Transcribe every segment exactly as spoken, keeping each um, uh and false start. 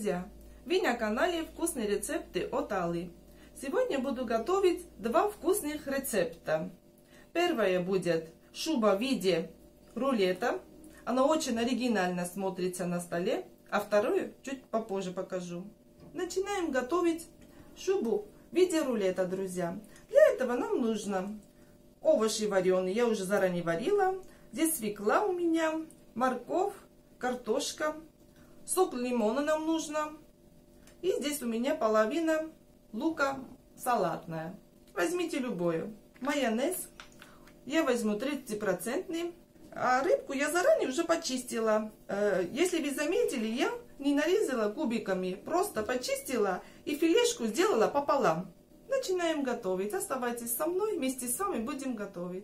друзья! Вы на канале Вкусные рецепты от Аллы. Сегодня буду готовить два вкусных рецепта. Первое будет шуба в виде рулета. Она очень оригинально смотрится на столе. А второе чуть попозже покажу. Начинаем готовить шубу в виде рулета, друзья. Для этого нам нужно овощи вареные. Я уже заранее варила. Здесь свекла у меня, морковь, картошка. Сок лимона нам нужно. И здесь у меня половина лука салатная. Возьмите любую. Майонез. Я возьму тридцать процентов. А рыбку я заранее уже почистила. Если вы заметили, я не нарезала кубиками. Просто почистила и филешку сделала пополам. Начинаем готовить. Оставайтесь со мной. Вместе с вами будем готовить.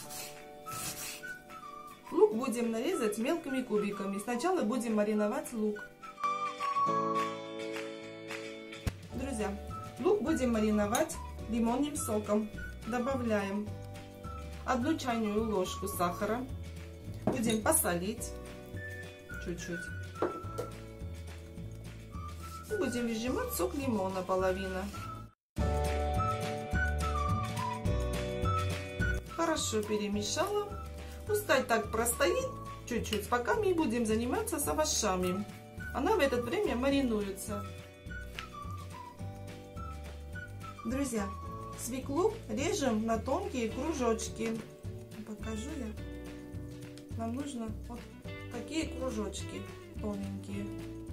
Лук будем нарезать мелкими кубиками. Сначала будем мариновать лук. Друзья, лук будем мариновать лимонным соком. Добавляем одну чайную ложку сахара. Будем посолить чуть-чуть. И будем выжимать сок лимона половина. Хорошо перемешала. Пускай так простоит чуть-чуть, пока мы будем заниматься с овощами. Она в это время маринуется. Друзья, свеклу режем на тонкие кружочки. Покажу я. Нам нужно вот такие кружочки тоненькие.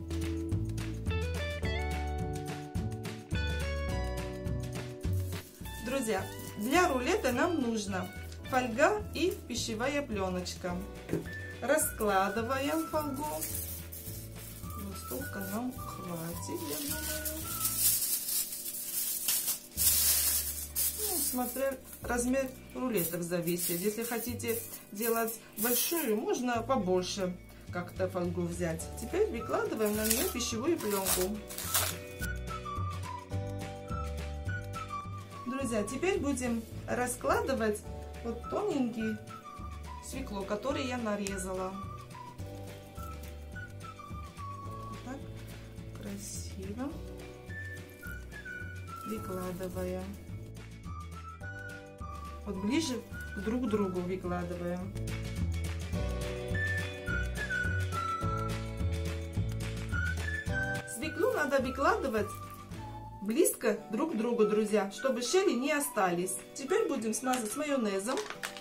Друзья, для рулета нам нужно фольга и пищевая пленочка. Раскладываем фольгу. Вот столько нам хватит, я думаю. Ну, смотря размер рулетов зависит. Если хотите делать большую, можно побольше как-то фольгу взять. Теперь выкладываем на нее пищевую пленку. Друзья, теперь будем раскладывать вот тоненький свеклу, который я нарезала. Вот так красиво выкладываем. Вот ближе друг к другу выкладываем. Свеклу надо выкладывать близко друг к другу, друзья, чтобы щели не остались. Теперь будем смазать майонезом.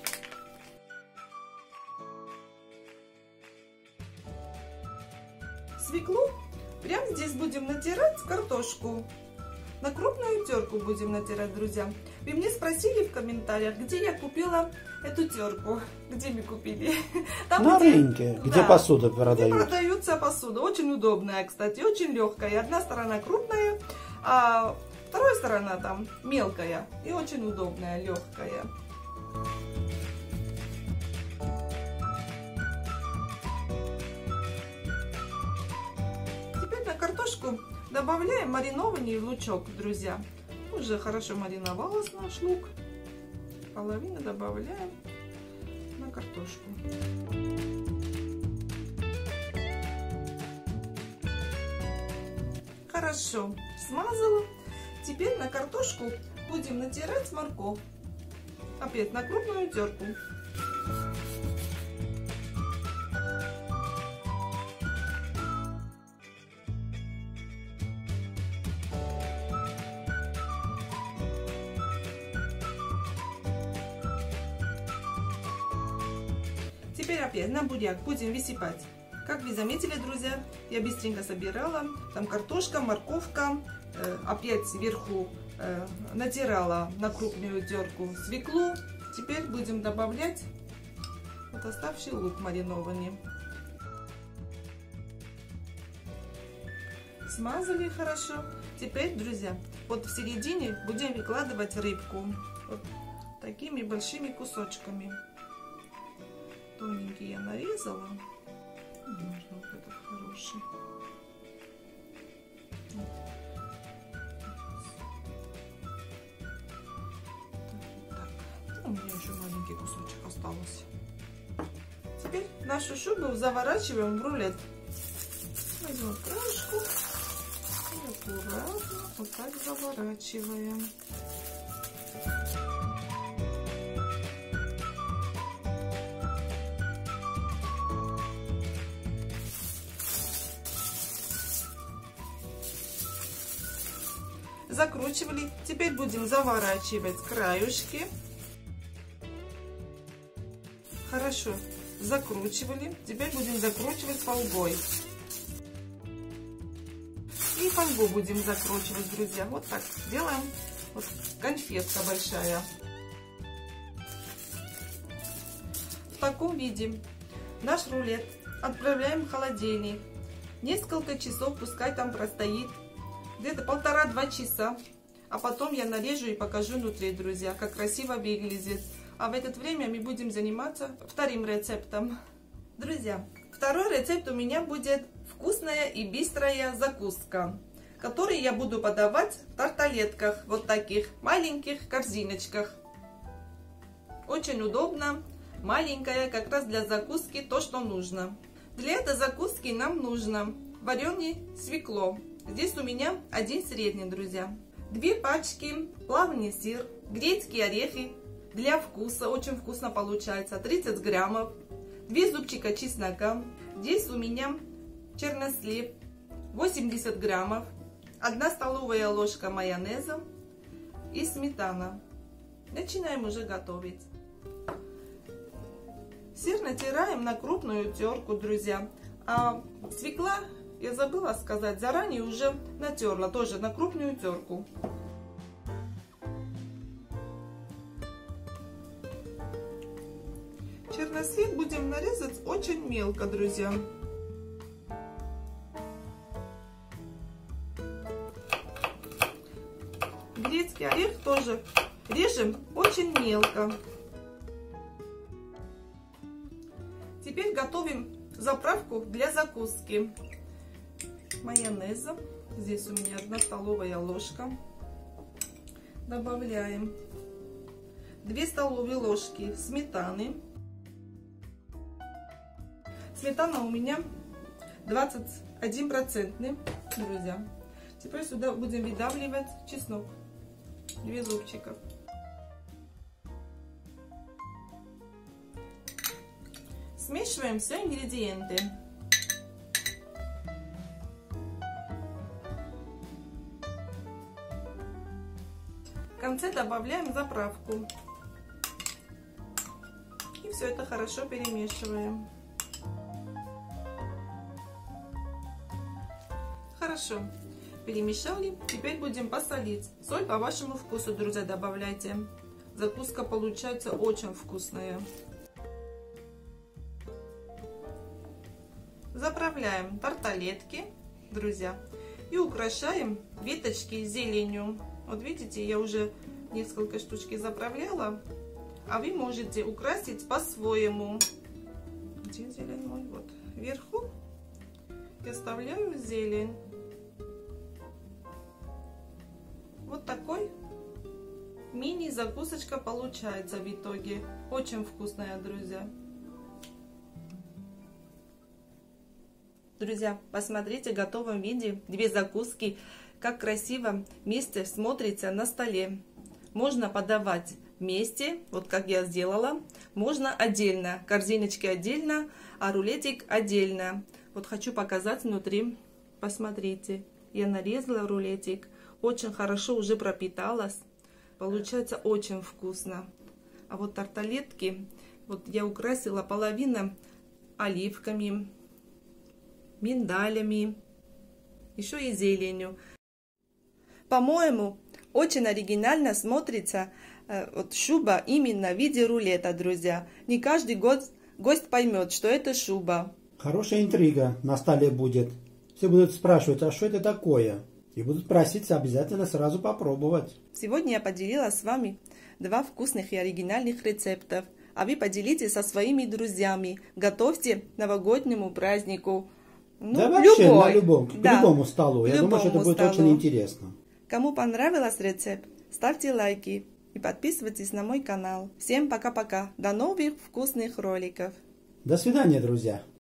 Свеклу прямо здесь будем натирать картошку. На крупную терку будем натирать, друзья. Вы мне спросили в комментариях, где я купила эту терку. Где мы купили? Там, на где... рынке, где да, посуда продают. Где продается посуда. Очень удобная, кстати, очень легкая. Одна сторона крупная, а вторая сторона там мелкая и очень удобная, легкая. Теперь на картошку добавляем маринованный лучок, друзья. Уже хорошо мариновалась наш лук. Половину добавляем на картошку. Хорошо смазала. Теперь на картошку будем натирать морковь. Опять на крупную терку. Теперь опять на буряк будем высыпать. Как вы заметили, друзья, я быстренько собирала. Там картошка, морковка. Э, опять сверху э, натирала на крупную терку свеклу. Теперь будем добавлять вот оставший лук маринованный. Смазали хорошо. Теперь, друзья, вот в середине будем выкладывать рыбку. Вот такими большими кусочками. Тоненький я нарезала. Можно вот этот хороший. Вот. Так, так. У меня еще маленький кусочек остался. Теперь нашу шубу заворачиваем в рулет. Возьмем крышку. аккуратно вот так заворачиваем. Закручивали. Теперь будем заворачивать краюшки. Хорошо. Закручивали. Теперь будем закручивать фольгой. И фольгу будем закручивать, друзья. Вот так делаем. Вот конфетка большая. В таком виде наш рулет отправляем в холодильник. Несколько часов пускай там простоит. Где-то полтора-два часа. А потом я нарежу и покажу внутри, друзья, как красиво выглядит. А в это время мы будем заниматься вторым рецептом. Друзья, второй рецепт у меня будет вкусная и быстрая закуска, которую я буду подавать в тарталетках, вот таких маленьких корзиночках. Очень удобно, маленькая, как раз для закуски то, что нужно. Для этой закуски нам нужно вареное свекло. Здесь у меня один средний, друзья. Две пачки плавленый сыр, грецкие орехи для вкуса, очень вкусно получается, тридцать граммов. Две зубчика чеснока. Здесь у меня чернослив, восемьдесят граммов. Одна столовая ложка майонеза и сметана. Начинаем уже готовить. Сыр натираем на крупную терку, друзья. А свекла, я забыла сказать, заранее уже натерла, тоже на крупную терку. Чернослив будем нарезать очень мелко, друзья. Грецкий орех тоже режем очень мелко. Теперь готовим заправку для закуски. Майонеза. Здесь у меня одна столовая ложка. Добавляем две столовые ложки сметаны. Сметана у меня двадцать один процент, друзья. Теперь сюда будем выдавливать чеснок. Две зубчика. Смешиваем все ингредиенты. В конце добавляем заправку. И все это хорошо перемешиваем. Хорошо. Перемешали. Теперь будем посолить. Соль по вашему вкусу, друзья, добавляйте. Закуска получается очень вкусная. Заправляем тарталетки, друзья, и украшаем веточки зеленью. Вот видите, я уже несколько штучки заправляла, а вы можете украсить по-своему. Где зелень мой? Вот вверху я оставляю зелень. Вот такой мини-закусочка получается в итоге. Очень вкусная, друзья. Друзья, посмотрите в готовом виде две закуски, как красиво вместе смотрится на столе. Можно подавать вместе, вот как я сделала. Можно отдельно, корзиночки отдельно, а рулетик отдельно. Вот хочу показать внутри. Посмотрите, я нарезала рулетик. Очень хорошо уже пропиталась. Получается очень вкусно. А вот тарталетки, вот я украсила половину оливками, миндалями, еще и зеленью. По-моему, очень оригинально смотрится э, вот шуба именно в виде рулета, друзья. Не каждый год гость поймет, что это шуба. Хорошая интрига на столе будет. Все будут спрашивать, а что это такое? И будут просить обязательно сразу попробовать. Сегодня я поделилась с вами два вкусных и оригинальных рецептов. А вы поделитесь со своими друзьями. Готовьте к новогоднему празднику. Ну, да вообще любой. на любом, Да, к любому столу. Я любому думаю, что это будет столу. очень интересно. Кому понравился рецепт, ставьте лайки и подписывайтесь на мой канал. Всем пока-пока. До новых вкусных роликов. До свидания, друзья.